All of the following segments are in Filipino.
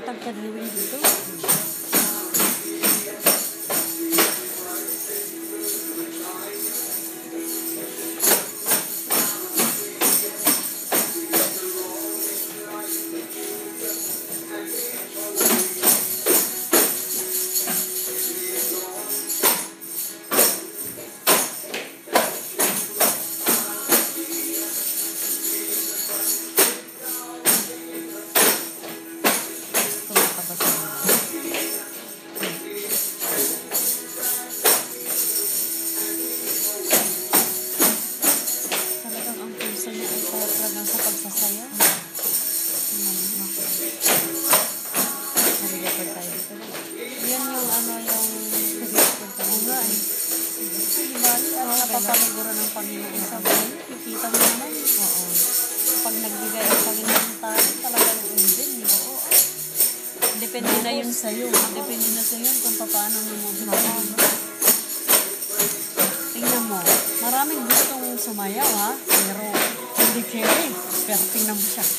katagtad living dito. Napapaniguro ng Panginoon sa buhay. Nakikita mo naman. Oo. Pag nagbigay ang Panginoon tayo, talagang din. Oo. Depende na yun sa'yo. Depende na sa'yo kung paano mo bigay. Tingnan mo. Maraming gustong sumayaw, ha? Pero hindi kere. Pero tingnan mo siya.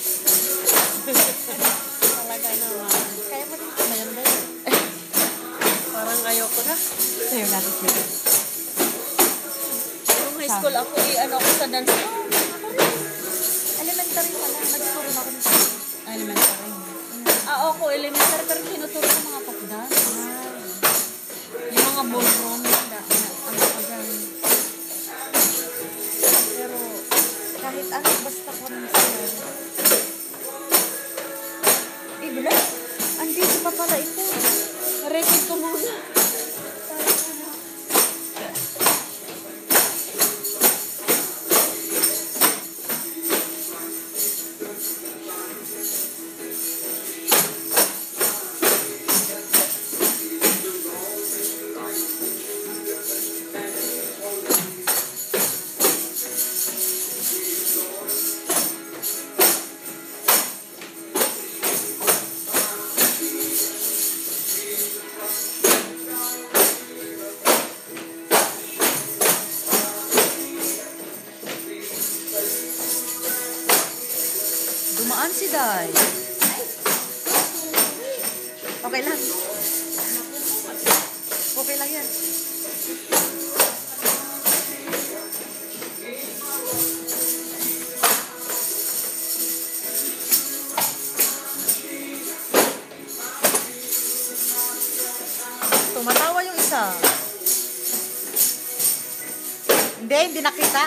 Talaga naman. Kaya mo rin sumayaw ba yun? Parang ayoko na. Sa'yo natin kere. High school ako, ano ako sa dance. Elementary pala. Nag-school rin ako nito. Elementary. Ako elementary pero tinuturo ko mga pop dance. Yung mga ballroom. Ano ko dyan. Pero kahit ano, basta ko ng sila. Bila? Andito pa pala ito. Record ko muna. Dumaan si Day. Okay lang. Okay lang yan. Tumatawa yung isa. Hindi nakita.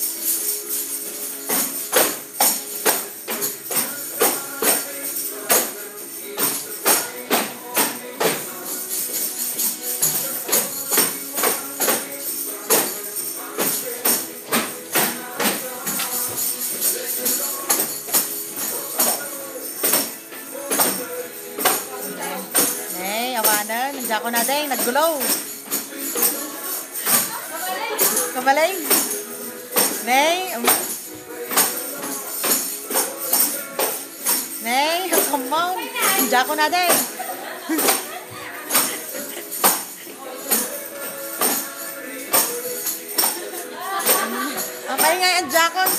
Awanan, nandiyan ko na din, nag-glow. Kamaling. Nay, Nay, come on. Nandiyan ko na din. Ang paingay ang jakon.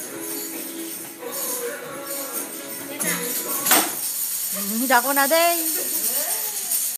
Hindi ako na din.